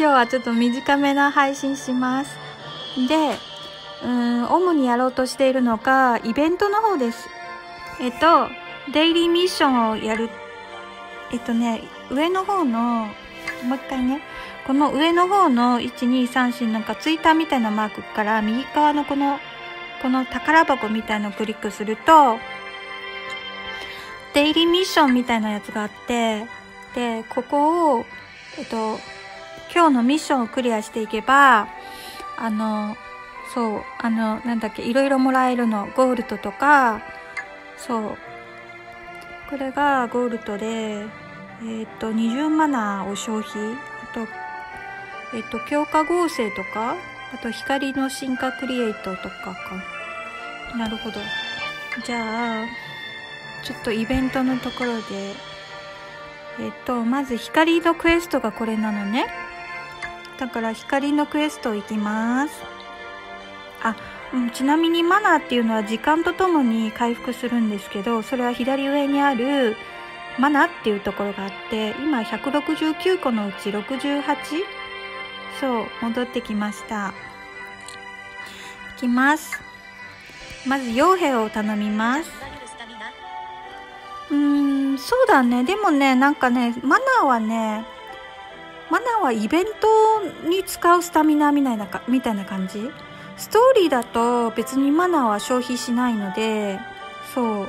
日はちょっと短めな配信します。で、主にやろうとしているのがイベントの方です。デイリーミッションをやる。上の方の、もう一回ね、この上の方の1234なんかツイッターみたいなマークから右側のこの宝箱みたいのをクリックすると、デイリーミッションみたいなやつがあって、で、ここを、今日のミッションをクリアしていけば、なんだっけ、いろいろもらえるの。ゴールドとか、そう。これがゴールドで、20マナーを消費。あと、強化合成とか、あと光の進化クリエイトとかか。なるほど。じゃあ、ちょっとイベントのところで、まず光のクエストがこれなのね。だから光のクエスト行きます。ちなみにマナーっていうのは時間とともに回復するんですけど、それは左上にあるマナーっていうところがあって、今169個のうち 68？ そう、戻ってきました。いきます。まず傭兵を頼みます。そうだね。でもね、なんかね、マナーはイベントに使うスタミナみたいな感じ。ストーリーだと別にマナーは消費しないので、そう。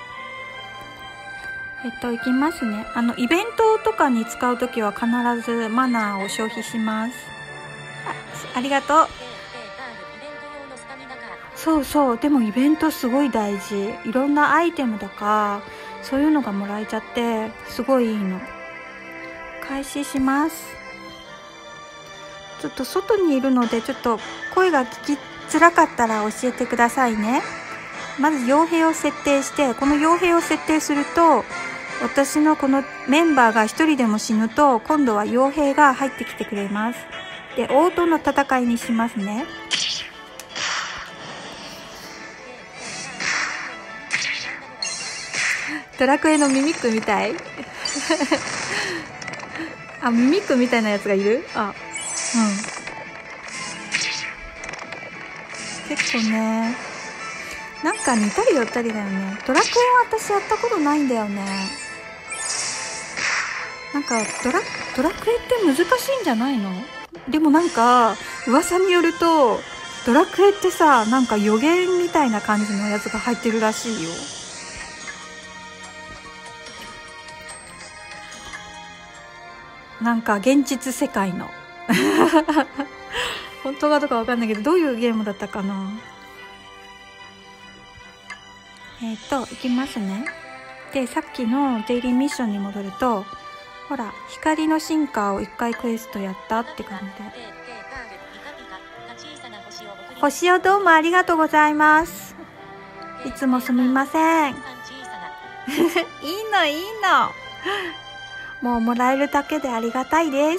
いきますね。イベントとかに使うときは必ずマナーを消費します。ありがとう。そうそう。でもイベントすごい大事。いろんなアイテムとか、そういうのがもらえちゃって、すごいいいの。開始します。ちょっと外にいるので、ちょっと声が聞きづらかったら教えてくださいね。まず傭兵を設定して、この傭兵を設定すると、私のこのメンバーが一人でも死ぬと、今度は傭兵が入ってきてくれます。で、王との戦いにしますね。ドラクエのミミックみたいミミックみたいなやつがいる？結構ね、なんか似たり寄ったりだよね。ドラクエは私やったことないんだよね。なんかドラクエって難しいんじゃないの？でもなんか噂によるとドラクエってさ、なんか予言みたいな感じのやつが入ってるらしいよ。なんか現実世界の本当かどうかわかんないけど、どういうゲームだったかな。いきますね。で、さっきのデイリーミッションに戻ると、ほら、光の進化を1回クエストやったって感じで。星をどうもありがとうございます。いつもすみません。いいの、いいの。もうもらえるだけでありがたいです。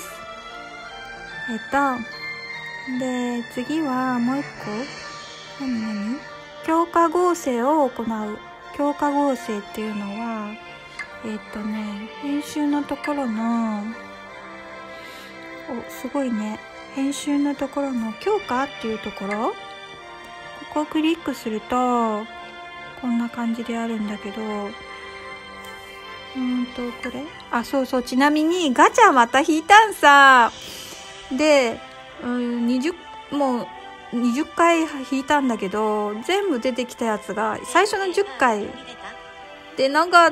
で、次はもう一個。何強化合成を行う。強化合成っていうのは、編集のところの、すごいね。編集のところの強化っていうところ、ここをクリックすると、こんな感じであるんだけど、これ？そうそう。ちなみに、ガチャまた引いたんさ。で、もう、20回引いたんだけど、全部出てきたやつが、最初の10回でなかった。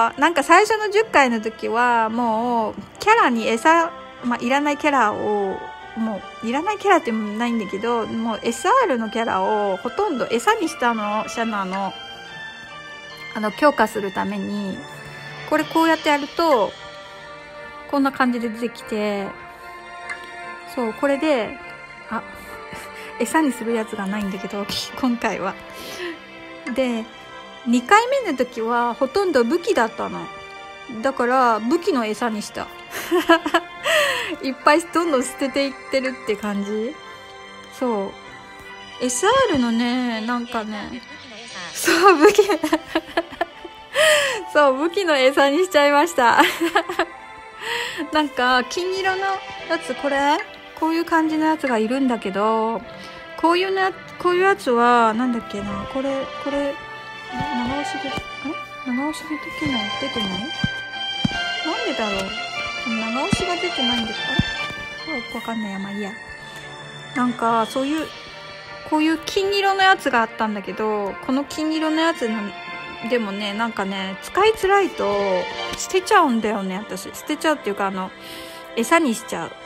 なんか最初の10回の時は、もう、キャラに餌、いらないキャラを、もう、いらないキャラってないんだけど、もう SR のキャラをほとんど餌にしたの、シャナの、強化するために、これこうやってやると、こんな感じで出てきて、そう、これで、餌にするやつがないんだけど、今回は。で、2回目の時はほとんど武器だったの。だから、武器の餌にした。いっぱいどんどん捨てていってるって感じ。そう。SR のね、なんかね、そう、武器、そう、武器の餌にしちゃいました。 なんか金色のやつ、こういう感じのやつがいるんだけど、こういうやつはなんだっけな、これ長押しで長押しで出てない？なんでだろう。長押しが出てないんだけど、よくわかんないや、まあいいや。なんかこういう金色のやつがあったんだけど、この金色のやつでもね、なんかね、使いづらいと捨てちゃうんだよね。私捨てちゃうっていうか、餌にしちゃう。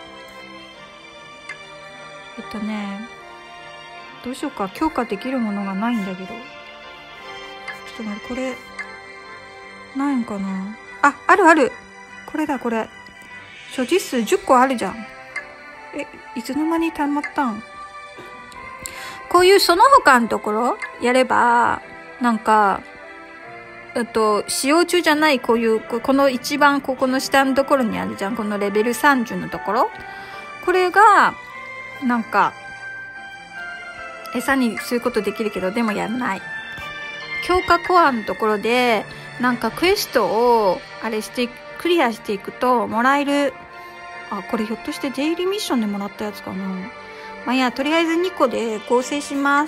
どうしようか。強化できるものがないんだけど、ちょっと待って、これないんかな。あ、ある。これだ、これ所持数10個あるじゃん。いつの間に溜まったん。こういうその他のところやれば、なんか使用中じゃない、この一番ここの下のところにあるじゃん、このレベル30のところ、これがなんか餌にすることできるけど、でもやらない。強化コアのところでなんかクエストをクリアしていくともらえる。あ、これひょっとしてデイリーミッションでもらったやつかな。まあいや、とりあえず2個で合成します。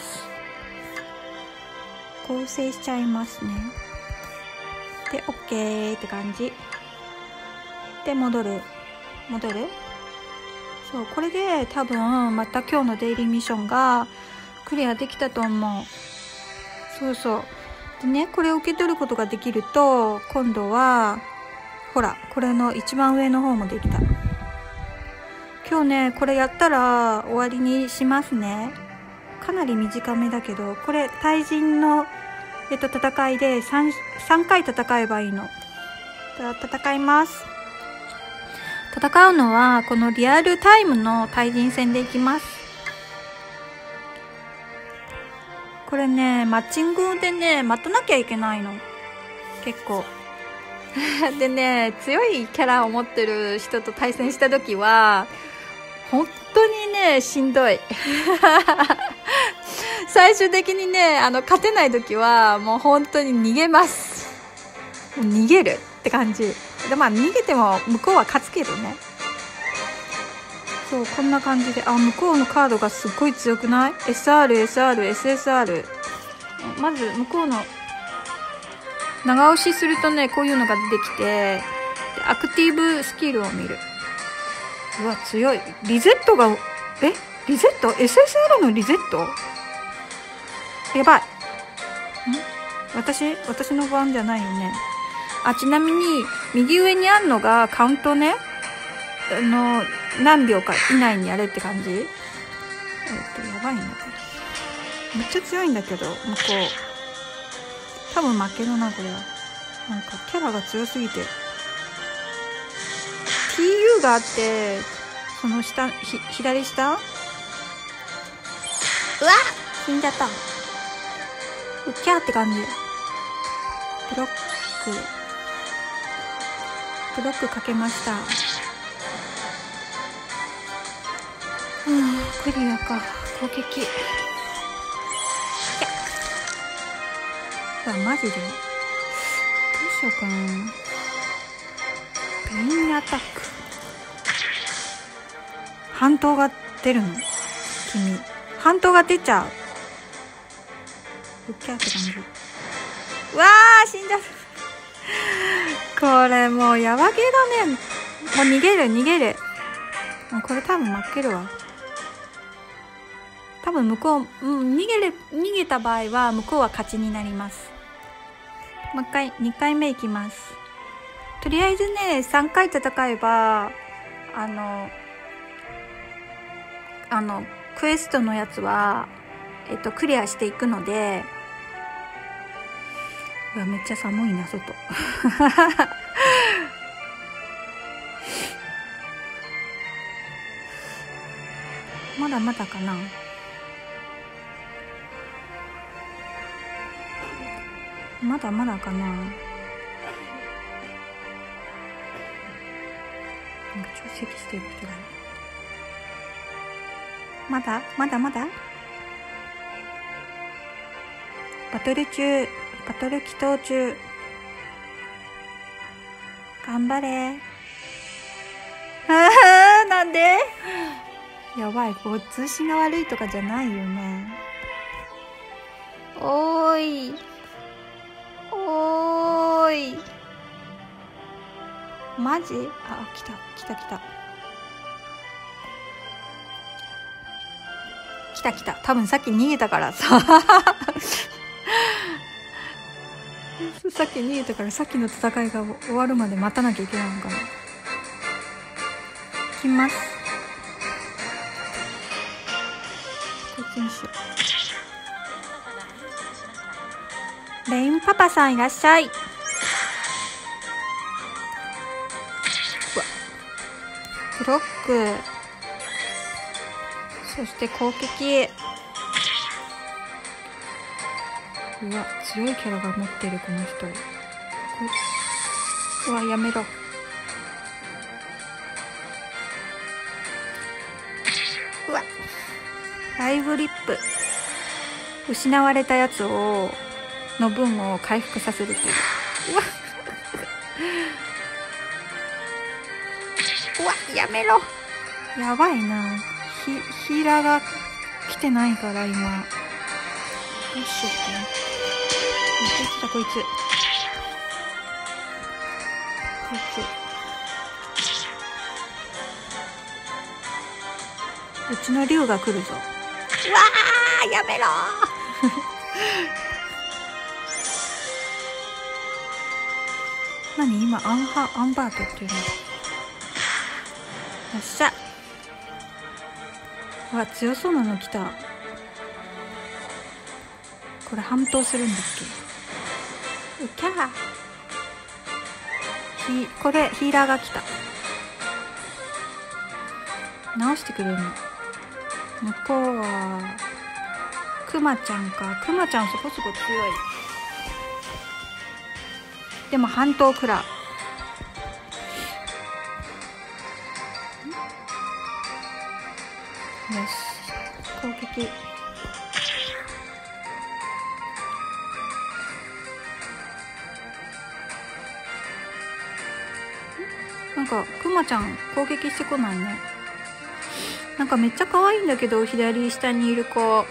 合成しちゃいますね。で OK って感じで、戻る。そう、これで多分また今日のデイリーミッションがクリアできたと思う。そうでね、これを受け取ることができると、今度はほら、これの一番上の方もできた。今日ね、これやったら終わりにしますね。かなり短めだけど、これ対人の戦いで3回戦えばいいの。戦います。戦うのはこのリアルタイムの対人戦でいきます。これね、マッチングでね、待たなきゃいけないの。結構。でね、強いキャラを持ってる人と対戦した時は、本当にね、しんどい。最終的にね、勝てない時はもう本当に逃げます。もう逃げるって感じで、まあ逃げても向こうは勝つけどね。そう、こんな感じで、向こうのカードがすっごい強くない？ SR、SR、SSR。まず向こうの長押しするとね、こういうのが出てきて、アクティブスキルを見る。うわ、強い。リゼットが、リゼット ?SSR のリゼットやばい。私の番じゃないよね。ちなみに、右上にあるのがカウントね。何秒か以内にやれって感じ。やばいな。めっちゃ強いんだけど、向こう。多分負けるな、これは。なんか、キャラが強すぎて。TU があって、その下、左下？うわ！死んじゃった。うきゃーって感じ。ブロックかけました。クリアか。攻撃。うわ、マジで？どうしようかな。ペインアタック。半島が出るの？君。半島が出ちゃう。うっきゃーって感じ。うわー、死んじゃった。これもうやばげだね。もう逃げる。もうこれ多分負けるわ。多分向こう、逃げた場合は向こうは勝ちになります。もう一回、2回目いきます。とりあえずね、3回戦えば、クエストのやつは、クリアしていくので、うわ、めっちゃ寒いな、外。まだまだかな。まだまだかな。なんか調整してる人がいる。まだバトル祈祷中。頑張れ。 なんで？やばい、こう通信が悪いとかじゃないよね。おーい。おーい。マジ？あ、来た。多分さっき逃げたからさ。さっき逃げたから、さっきの戦いが終わるまで待たなきゃいけないのかな。来ます。こっちにしよう。レインパパさんいらっしゃい。うわ。ブロック。そして攻撃。うわ、強いキャラが持ってるこの人。うわ、やめろ。うわ、ライブリップ。失われたやつの分を回復させるっていう。うわうわ、やめろ。やばいな。ヒーラーが来てないから今。どうしようかな。こいつ。うちの竜が来るぞ。うわー、やめろ何今アンバートっていうの。よっしゃ。うわ、強そうなの来た。これ反闘するんだっけ。うきゃー。これヒーラーが来た。直してくれるの。向こうはクマちゃんか。クマちゃんそこそこ強い。でも半島クラ。よし、攻撃。なんかクマちゃん攻撃してこないね。なんかめっちゃ可愛いんだけど、左下にいる子。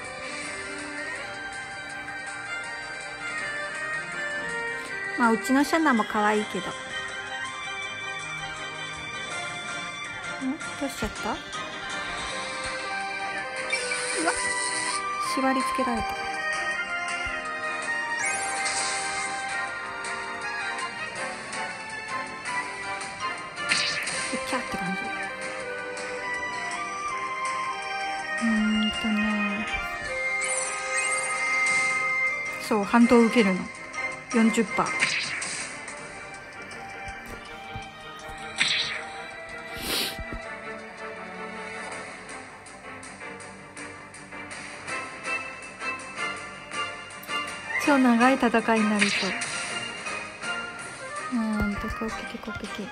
まあうちのシャナも可愛いけど。どうしちゃった？うわ、縛り付けられた。キャって感じ。そう、反動受けるの 40%。超長い戦いになりそう。攻撃。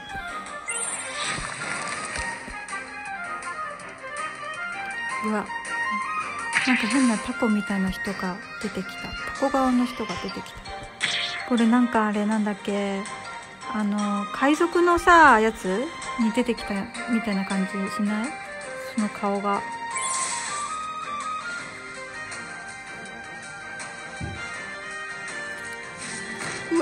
うわ、なんか変なタコみたいな人が出てきた。タコ側の人が出てきた。これなんかあれなんだっけ、海賊のさやつに出てきたみたいな感じしない？その顔が。うわ、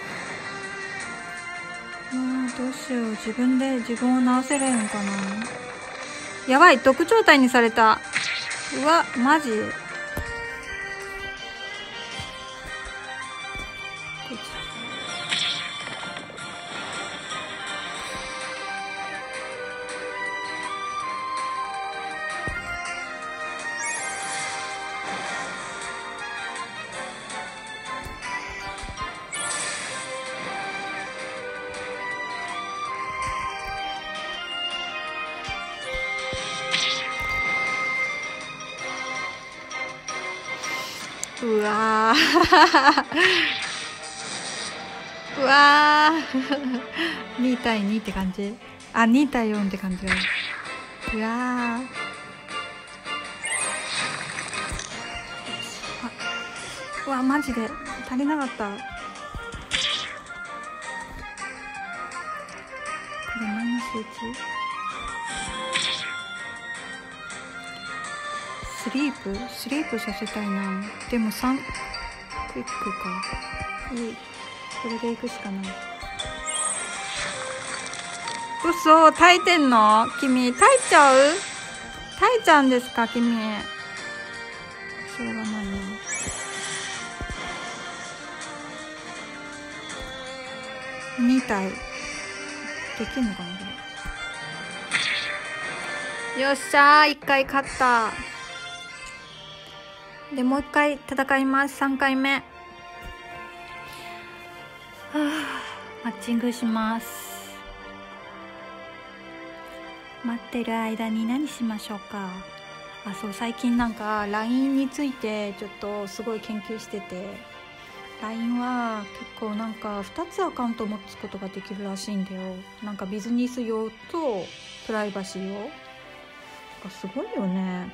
どうしよう。自分を直せれるのかな。やばい、毒状態にされた。うわ、マジ。うわーうわー2対2って感じ。あ、2対4って感じ。うわー、うわ、マジで足りなかった。これマイナス1。 スリープさせたいな。でも3クイックか。いい。これで行くしかない。嘘、耐えてんの？君、耐えちゃう？耐えちゃうんですか、君。しょうがないな。2体。できんのかな、これ。よっしゃー、1回勝った。で、もう1回戦います。3回目。はぁ、マッチングします。待ってる間に何しましょうか。あ、そう、最近なんか LINE についてちょっとすごい研究してて、 LINE は結構なんか2つアカウントを持つことができるらしいんだよ。なんかビジネス用とプライバシー用。すごいよね。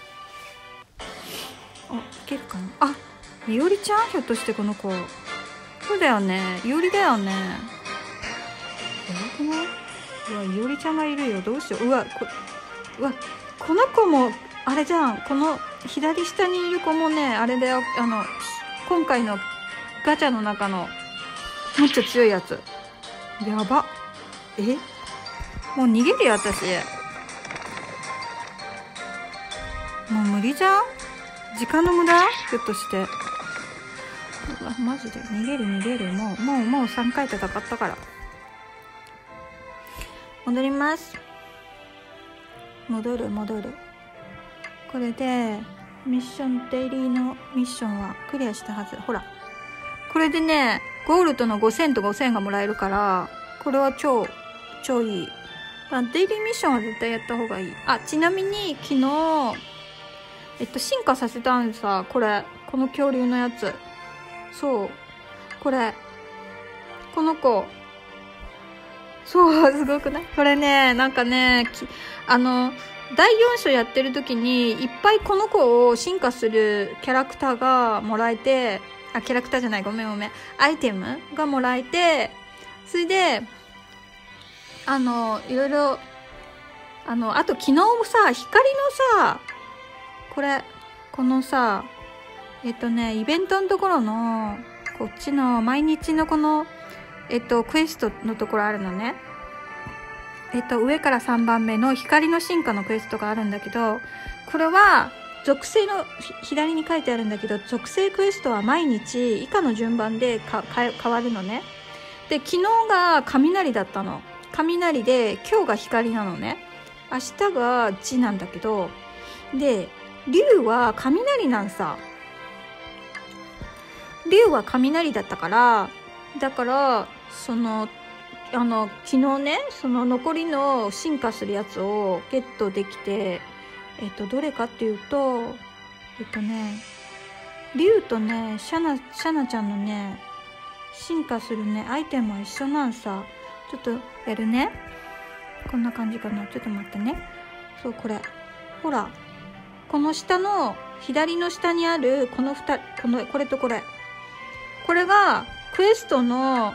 あ、いけるかな。あ、いおりちゃん、ひょっとしてこの子。そうだよね、いおりだよね。やばくない？うわ、いおりちゃんがいるよ。どうしよう。うわ、この子もあれじゃん。この左下にいる子もね、あれだよ。今回のガチャの中のもっと強いやつ。やば。もう逃げるよ、私。もう無理じゃん。時間の無駄？ひょっとして。うわ、マジで逃げる。もう3回戦ったから。戻ります。戻る。これでミッション、デイリーのミッションはクリアしたはず。ほら、これでね、ゴールドの5000と5000がもらえるから、これは超いい。デイリーミッションは絶対やった方がいい。あ、ちなみに昨日進化させたんさ。この恐竜のやつ。そう、この子。そう、すごくない？これね、なんかね、第4章やってる時に、いっぱいこの子を進化するキャラクターがもらえて、キャラクターじゃない、ごめん。アイテムがもらえて、それで、いろいろ、あと昨日さ、光のさ、このさ、イベントのところの、こっちの毎日のこの、クエストのところあるのね。上から3番目の光の進化のクエストがあるんだけど、これは、属性の、左に書いてあるんだけど、属性クエストは毎日以下の順番で変わるのね。で、昨日が雷だったの。雷で、今日が光なのね。明日が地なんだけど、で、竜は雷なんさ。竜は雷だったから、だから、昨日ね、その残りの進化するやつをゲットできて、どれかっていうと、竜とね、シャナちゃんのね、進化するね、アイテムは一緒なんさ。ちょっとやるね。こんな感じかな。ちょっと待ってね。そう、これ。ほら。この下の、左の下にある、これとこれ。これが、クエストの、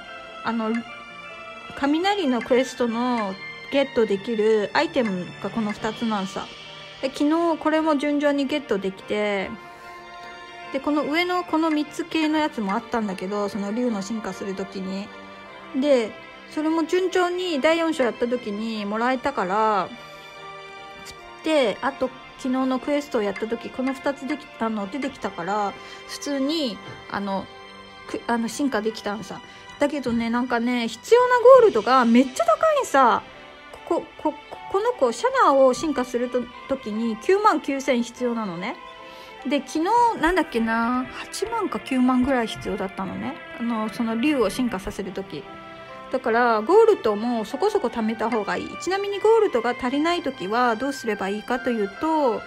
雷のクエストのゲットできるアイテムがこの2つなんさ。で、昨日これも順調にゲットできて、で、この上のこの3つ系のやつもあったんだけど、その竜の進化するときに。で、それも順調に第4章やったときにもらえたから、で、あと昨日のクエストをやったとき、この2つ出てきたから、普通に、進化できたんさ。だけどね、なんかね、必要なゴールドがめっちゃ高いんさ。この子、シャナを進化するときに99,000必要なのね。で、昨日、なんだっけな、8万か9万ぐらい必要だったのね。その竜を進化させるとき。だから、ゴールドもそこそこ貯めた方がいい。ちなみにゴールドが足りないときはどうすればいいかというと、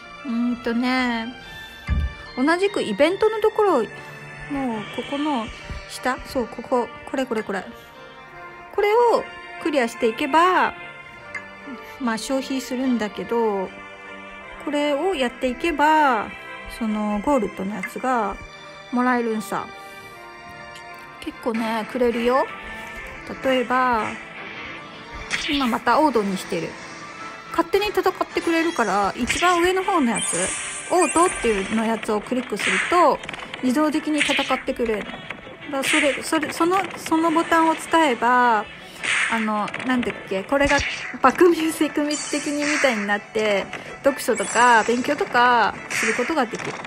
同じくイベントのところ、もう、ここの下、そう、これ。これをクリアしていけば、まあ消費するんだけど、これをやっていけば、そのゴールドのやつがもらえるんさ。結構ね、くれるよ。例えば、今またオードにしてる。勝手に戦ってくれるから、一番上の方のやつ。 オートっていうのやつをクリックすると自動的に戦ってくれる。だそのボタンを使えばなんだっけ、これがバックミュージック的にみたいになって読書とか勉強とかすることができる。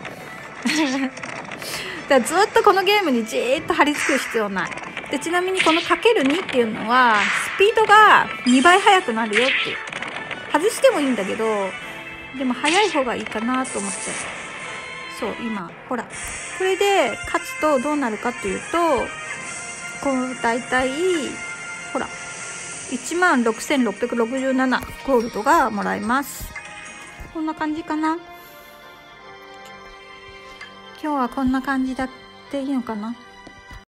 だからずっとこのゲームにじーっと張り付く必要ない。で、ちなみにこの ×2 っていうのはスピードが2倍速くなるよっていう。外してもいいんだけど、でも速い方がいいかなと思って。そう、今ほらこれで勝つとどうなるかっていうと、こうだいたいほら16,667ゴールドがもらえます。こんな感じかな。今日はこんな感じだっていいのかな。